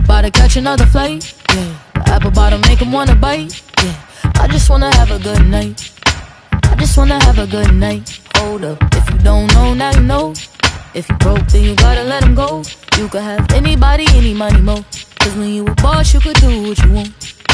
About to catch another flight, yeah. The apple bottom make him wanna bite, yeah. I just wanna have a good night. I just wanna have a good night. Hold up, if you don't know, now you know. If you broke, then you gotta let him go. You could have anybody, any money, mo. Cause when you a boss, you could do what you want.